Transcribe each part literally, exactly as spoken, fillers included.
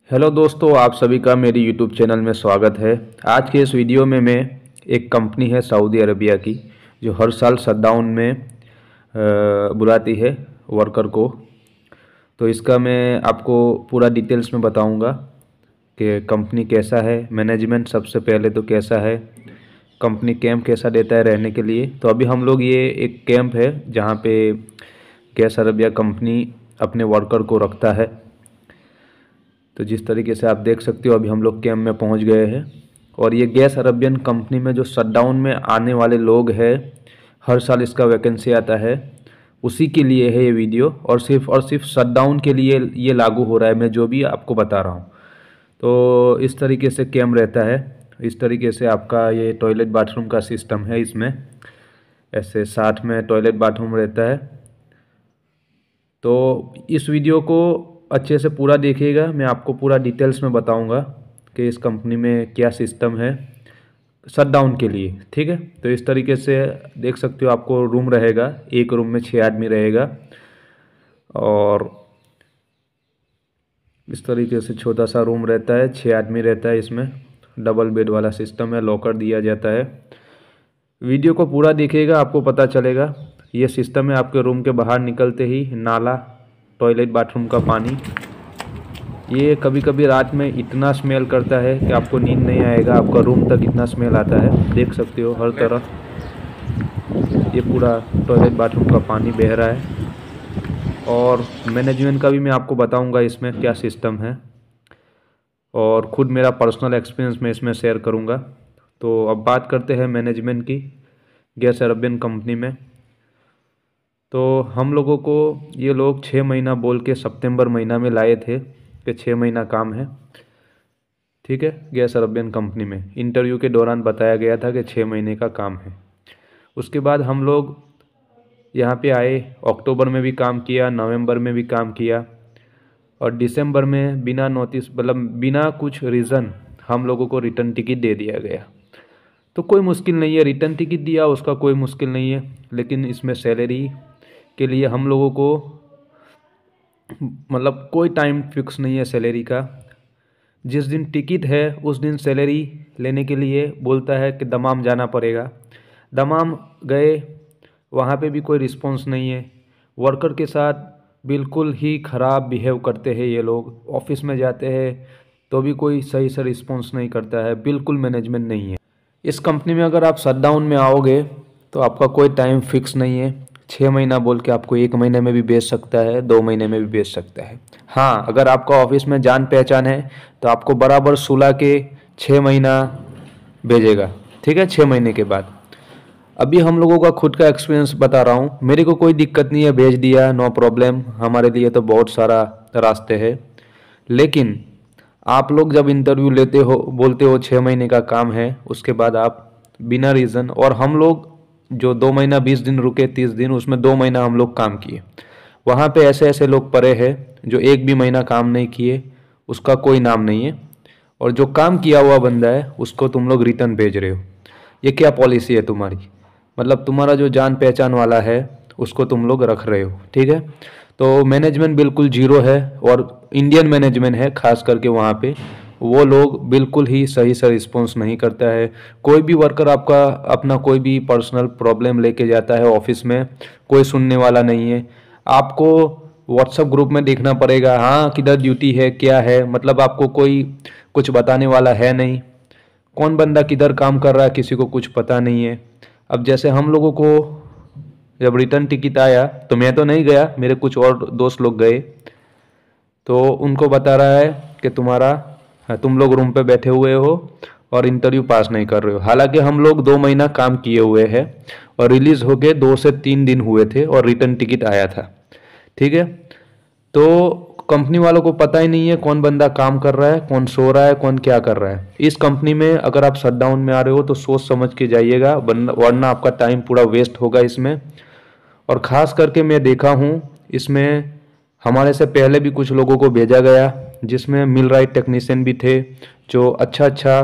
Hello दोस्तों, आप सभी का मेरी यूट्यूब चैनल में स्वागत है। आज के इस वीडियो में मैं एक कंपनी है सऊदी अरबिया की जो हर साल शटडाउन में अ, बुलाती है वर्कर को। तो इसका मैं आपको पूरा डिटेल्स में बताऊंगा कि कंपनी कैसा है, मैनेजमेंट सबसे पहले तो कैसा है, कंपनी कैंप कैसा देता है रहने के लिए। तो अभी हम लोग ये एक कैंप है जहाँ पे गैस अरबिया कंपनी अपने वर्कर को रखता है। तो जिस तरीके से आप देख सकते हो अभी हम लोग कैंप में पहुंच गए हैं। और ये गैस अरबियन कंपनी में जो शटडाउन में आने वाले लोग हैं, हर साल इसका वैकेंसी आता है, उसी के लिए है ये वीडियो। और सिर्फ और सिर्फ शटडाउन के लिए ये लागू हो रहा है, मैं जो भी आपको बता रहा हूँ। तो इस तरीके से कैंप रहता है। इस तरीके से आपका ये टॉयलेट बाथरूम का सिस्टम है। इसमें ऐसे साथ में टॉयलेट बाथरूम रहता है। तो इस वीडियो को अच्छे से पूरा देखिएगा, मैं आपको पूरा डिटेल्स में बताऊंगा कि इस कंपनी में क्या सिस्टम है शटडाउन के लिए। ठीक है, तो इस तरीके से देख सकते हो आपको रूम रहेगा, एक रूम में छः आदमी रहेगा। और इस तरीके से छोटा सा रूम रहता है, छः आदमी रहता है। इसमें डबल बेड वाला सिस्टम है, लॉकर दिया जाता है। वीडियो को पूरा देखिएगा, आपको पता चलेगा। ये सिस्टम है, आपके रूम के बाहर निकलते ही नाला, टॉयलेट बाथरूम का पानी। ये कभी कभी रात में इतना स्मेल करता है कि आपको नींद नहीं आएगा, आपका रूम तक इतना स्मेल आता है। देख सकते हो हर तरफ ये पूरा टॉयलेट बाथरूम का पानी बह रहा है। और मैनेजमेंट का भी मैं आपको बताऊंगा इसमें क्या सिस्टम है, और ख़ुद मेरा पर्सनल एक्सपीरियंस मैं इसमें शेयर करूंगा। तो अब बात करते हैं मैनेजमेंट की गैस अरबियन कंपनी में। तो हम लोगों को ये लोग छः महीना बोल के सितंबर महीना में लाए थे कि छः महीना काम है। ठीक है, गैस अरबियन कंपनी में इंटरव्यू के दौरान बताया गया था कि छः महीने का काम है। उसके बाद हम लोग यहाँ पे आए, अक्टूबर में भी काम किया, नवंबर में भी काम किया, और दिसंबर में बिना नोटिस मतलब बिना कुछ रीज़न हम लोगों को रिटर्न टिकट दे दिया गया। तो कोई मुश्किल नहीं है, रिटर्न टिकट दिया उसका कोई मुश्किल नहीं है। लेकिन इसमें सैलरी के लिए हम लोगों को मतलब कोई टाइम फिक्स नहीं है सैलरी का। जिस दिन टिकट है उस दिन सैलरी लेने के लिए बोलता है कि दमाम जाना पड़ेगा। दमाम गए, वहाँ पे भी कोई रिस्पांस नहीं है। वर्कर के साथ बिल्कुल ही ख़राब बिहेव करते हैं ये लोग। ऑफिस में जाते हैं तो भी कोई सही से रिस्पांस नहीं करता है, बिल्कुल मैनेजमेंट नहीं है। इस कंपनी में अगर आप शटडाउन में आओगे तो आपका कोई टाइम फिक्स नहीं है। छः महीना बोल के आपको एक महीने में भी बेच सकता है, दो महीने में भी बेच सकता है। हाँ, अगर आपका ऑफिस में जान पहचान है तो आपको बराबर सुलह के छः महीना भेजेगा। ठीक है, छः महीने के बाद। अभी हम लोगों का खुद का एक्सपीरियंस बता रहा हूँ, मेरे को कोई दिक्कत नहीं है, भेज दिया, नो प्रॉब्लम। हमारे लिए तो बहुत सारा रास्ते है। लेकिन आप लोग जब इंटरव्यू लेते हो, बोलते हो छः महीने का काम है, उसके बाद आप बिना रीज़न, और हम लोग जो दो महीना बीस दिन रुके, तीस दिन, उसमें दो महीना हम लोग काम किए। वहाँ पे ऐसे ऐसे लोग पड़े हैं जो एक भी महीना काम नहीं किए, उसका कोई नाम नहीं है। और जो काम किया हुआ बंदा है उसको तुम लोग रिटर्न भेज रहे हो। ये क्या पॉलिसी है तुम्हारी? मतलब तुम्हारा जो जान पहचान वाला है उसको तुम लोग रख रहे हो। ठीक है, तो मैनेजमेंट बिल्कुल जीरो है, और इंडियन मैनेजमेंट है खास करके वहाँ पे। वो लोग बिल्कुल ही सही से रिस्पॉन्स नहीं करता है। कोई भी वर्कर आपका अपना कोई भी पर्सनल प्रॉब्लम लेके जाता है ऑफिस में, कोई सुनने वाला नहीं है। आपको व्हाट्सएप ग्रुप में देखना पड़ेगा, हाँ किधर ड्यूटी है, क्या है, मतलब आपको कोई कुछ बताने वाला है नहीं। कौन बंदा किधर काम कर रहा है किसी को कुछ पता नहीं है। अब जैसे हम लोगों को जब रिटर्न टिकट आया तो मैं तो नहीं गया, मेरे कुछ और दोस्त लोग गए, तो उनको बता रहा है कि तुम्हारा तुम लोग रूम पे बैठे हुए हो और इंटरव्यू पास नहीं कर रहे हो। हालांकि हम लोग दो महीना काम किए हुए हैं और रिलीज होके दो से तीन दिन हुए थे और रिटर्न टिकट आया था। ठीक है, तो कंपनी वालों को पता ही नहीं है कौन बंदा काम कर रहा है, कौन सो रहा है, कौन क्या कर रहा है। इस कंपनी में अगर आप शटडाउन में आ रहे हो तो सोच समझ के जाइएगा, वरना आपका टाइम पूरा वेस्ट होगा इसमें। और ख़ास करके मैं देखा हूँ इसमें हमारे से पहले भी कुछ लोगों को भेजा गया जिसमें मिल राइट टेक्नीशियन भी थे, जो अच्छा अच्छा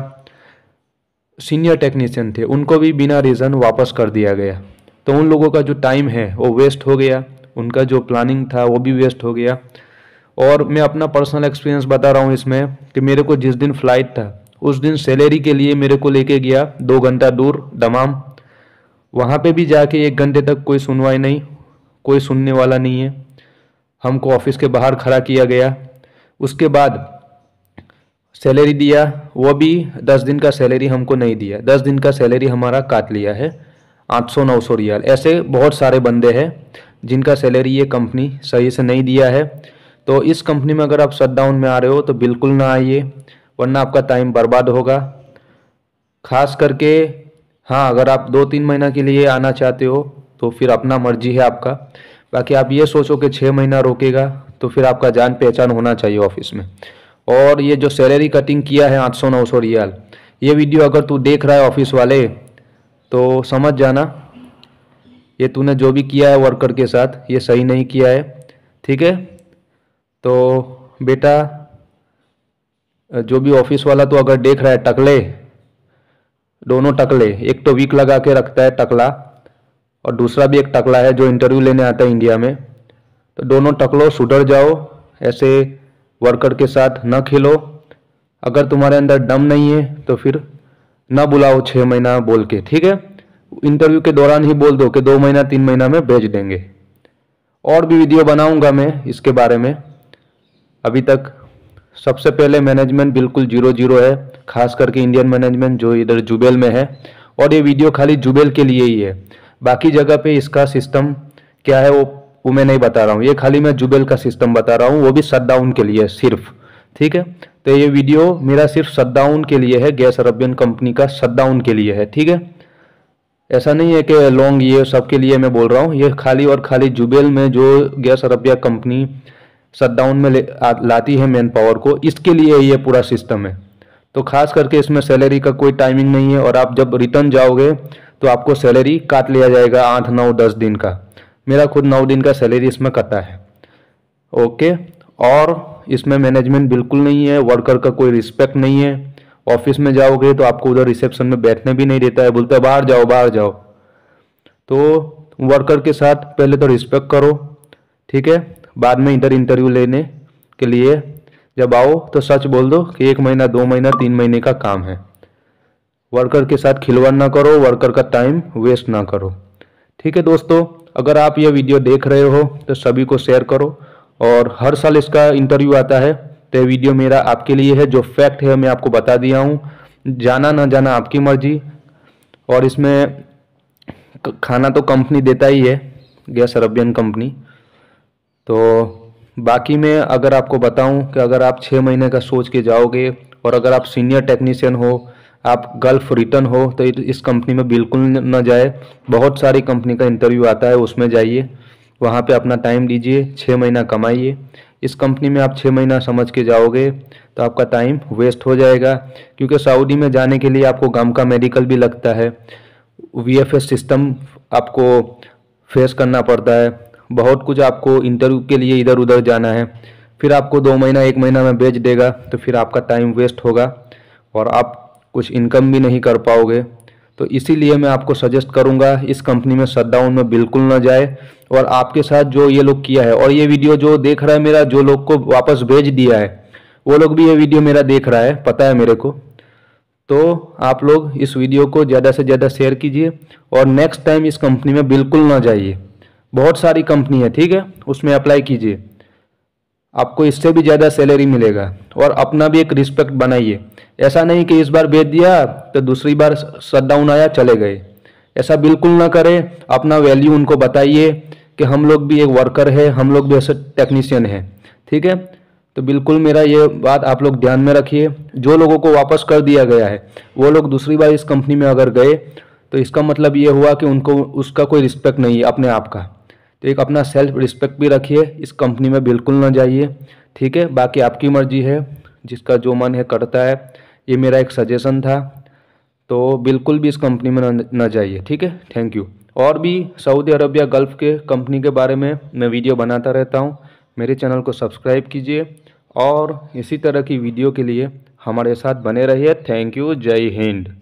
सीनियर टेक्नीशियन थे, उनको भी बिना रीज़न वापस कर दिया गया। तो उन लोगों का जो टाइम है वो वेस्ट हो गया, उनका जो प्लानिंग था वो भी वेस्ट हो गया। और मैं अपना पर्सनल एक्सपीरियंस बता रहा हूँ इसमें कि मेरे को जिस दिन फ़्लाइट था उस दिन सैलरी के लिए मेरे को लेके गया दो घंटा दूर दमाम। वहाँ पे भी जाके एक घंटे तक कोई सुनवाई नहीं, कोई सुनने वाला नहीं है। हमको ऑफिस के बाहर खड़ा किया गया। उसके बाद सैलरी दिया, वो भी दस दिन का सैलरी हमको नहीं दिया। दस दिन का सैलरी हमारा काट लिया है आठ सौ नौ सौ रियाल। ऐसे बहुत सारे बंदे हैं जिनका सैलरी ये कंपनी सही से नहीं दिया है। तो इस कंपनी में अगर आप शटडाउन में आ रहे हो तो बिल्कुल ना आइए, वरना आपका टाइम बर्बाद होगा। खास करके हाँ, अगर आप दो तीन महीना के लिए आना चाहते हो तो फिर अपना मर्जी है आपका। बाकी आप ये सोचो कि छः महीना रोकेगा तो फिर आपका जान पहचान होना चाहिए ऑफिस में। और ये जो सैलरी कटिंग किया है आठ सौ नौ सौ रियाल, ये वीडियो अगर तू देख रहा है ऑफिस वाले तो समझ जाना ये तूने जो भी किया है वर्कर के साथ ये सही नहीं किया है, ठीक है। तो बेटा जो भी ऑफिस वाला तो अगर देख रहा है, टकले दोनों टकले, एक तो वीक लगा के रखता है टकला और दूसरा भी एक टकला है जो इंटरव्यू लेने आता है इंडिया में। तो दोनों टकलो सुधर जाओ, ऐसे वर्कर के साथ न खेलो। अगर तुम्हारे अंदर दम नहीं है तो फिर न बुलाओ छः महीना बोल के, ठीक है। इंटरव्यू के दौरान ही बोल दो कि दो महीना तीन महीना में भेज देंगे। और भी वीडियो बनाऊंगा मैं इसके बारे में। अभी तक सबसे पहले मैनेजमेंट बिल्कुल जीरो जीरो है, खास करके इंडियन मैनेजमेंट जो इधर जुबेल में है। और ये वीडियो खाली जुबेल के लिए ही है, बाकी जगह पे इसका सिस्टम क्या है वो वो मैं नहीं बता रहा हूँ। ये खाली मैं जुबेल का सिस्टम बता रहा हूँ, वो भी शटडाउन के लिए सिर्फ, ठीक है। तो ये वीडियो मेरा सिर्फ शटडाउन के लिए है, गैस अरबियन कंपनी का शटडाउन के लिए है, ठीक है। ऐसा नहीं है कि लॉन्ग ये सब के लिए मैं बोल रहा हूँ, ये खाली और खाली जुबेल में जो गैस अरबिया कंपनी शटडाउन में लाती है मैन पावर को, इसके लिए ये पूरा सिस्टम है। तो खास करके इसमें सैलरी का कोई टाइमिंग नहीं है और आप जब रिटर्न जाओगे तो आपको सैलरी काट लिया जाएगा आठ नौ दस दिन का। मेरा खुद नौ दिन का सैलरी इसमें कटा है, ओके। और इसमें मैनेजमेंट बिल्कुल नहीं है, वर्कर का कोई रिस्पेक्ट नहीं है। ऑफिस में जाओगे तो आपको उधर रिसेप्शन में बैठने भी नहीं देता है, बोलता है बाहर जाओ बाहर जाओ। तो वर्कर के साथ पहले तो रिस्पेक्ट करो, ठीक है। बाद में इधर इंटरव्यू लेने के लिए जब आओ तो सच बोल दो कि एक महीना दो महीना तीन महीने का काम है। वर्कर के साथ खिलवाड़ ना करो, वर्कर का टाइम वेस्ट ना करो, ठीक है। दोस्तों अगर आप ये वीडियो देख रहे हो तो सभी को शेयर करो। और हर साल इसका इंटरव्यू आता है तो ये वीडियो मेरा आपके लिए है। जो फैक्ट है मैं आपको बता दिया हूँ, जाना ना जाना आपकी मर्जी। और इसमें खाना तो कंपनी देता ही है, गैस अरबियन कंपनी। तो बाकी मैं अगर आपको बताऊं कि अगर आप छः महीने का सोच के जाओगे और अगर आप सीनियर टेक्नीशियन हो, आप गल्फ रिटर्न हो, तो इस कंपनी में बिल्कुल न जाए। बहुत सारी कंपनी का इंटरव्यू आता है, उसमें जाइए, वहाँ पे अपना टाइम दीजिए, छः महीना कमाइए। इस कंपनी में आप छः महीना समझ के जाओगे तो आपका टाइम वेस्ट हो जाएगा, क्योंकि सऊदी में जाने के लिए आपको गम का मेडिकल भी लगता है, वीएफएस सिस्टम आपको फेस करना पड़ता है, बहुत कुछ आपको इंटरव्यू के लिए इधर उधर जाना है। फिर आपको दो महीना एक महीना में भेज देगा तो फिर आपका टाइम वेस्ट होगा और आप कुछ इनकम भी नहीं कर पाओगे। तो इसीलिए मैं आपको सजेस्ट करूंगा इस कंपनी में शटडाउन में बिल्कुल ना जाए। और आपके साथ जो ये लोग किया है, और ये वीडियो जो देख रहा है मेरा, जो लोग को वापस भेज दिया है वो लोग भी ये वीडियो मेरा देख रहा है, पता है मेरे को। तो आप लोग इस वीडियो को ज़्यादा से ज़्यादा शेयर कीजिए और नेक्स्ट टाइम इस कंपनी में बिल्कुल ना जाइए। बहुत सारी कंपनी है, ठीक है, उसमें अप्लाई कीजिए, आपको इससे भी ज़्यादा सैलरी मिलेगा। और अपना भी एक रिस्पेक्ट बनाइए। ऐसा नहीं कि इस बार भेज दिया तो दूसरी बार शटडाउन आया चले गए, ऐसा बिल्कुल ना करें। अपना वैल्यू उनको बताइए कि हम लोग भी एक वर्कर है, हम लोग भी ऐसे टेक्नीशियन हैं, ठीक है। तो बिल्कुल मेरा ये बात आप लोग ध्यान में रखिए। जो लोगों को वापस कर दिया गया है वो लोग दूसरी बार इस कंपनी में अगर गए तो इसका मतलब ये हुआ कि उनको उसका कोई रिस्पेक्ट नहीं है अपने आप का। तो एक अपना सेल्फ रिस्पेक्ट भी रखिए, इस कंपनी में बिल्कुल ना जाइए, ठीक है। बाकी आपकी मर्जी है, जिसका जो मन है करता है। ये मेरा एक सजेशन था, तो बिल्कुल भी इस कंपनी में न जाइए, ठीक है। Thank you. और भी सऊदी अरबिया गल्फ़ के कंपनी के बारे में मैं वीडियो बनाता रहता हूँ, मेरे चैनल को सब्सक्राइब कीजिए और इसी तरह की वीडियो के लिए हमारे साथ बने रहिए। थैंक यू, जय हिंद।